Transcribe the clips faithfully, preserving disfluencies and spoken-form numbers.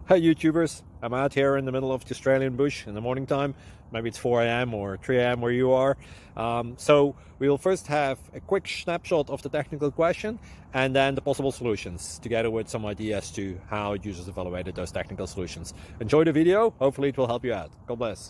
Hey YouTubers, I'm out here in the middle of the Australian bush in the morning time. Maybe it's four A M or three A M where you are. Um, so we will first have a quick snapshot of the technical question and then the possible solutions, together with some ideas to how users evaluated those technical solutions. Enjoy the video, hopefully it will help you out. God bless.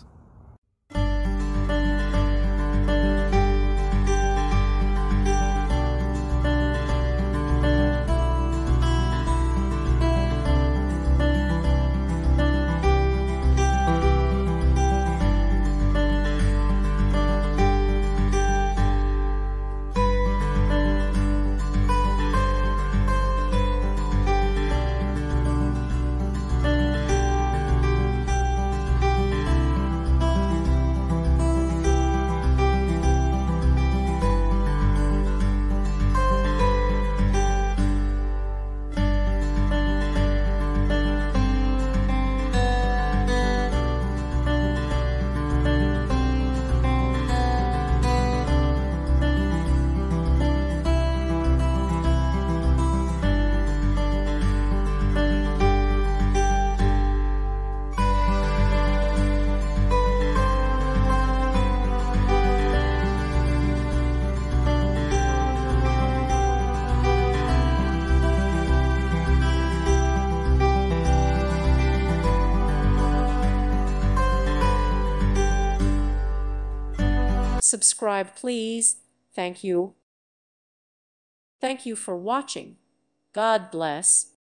Subscribe, please. Thank you. Thank you for watching. God bless.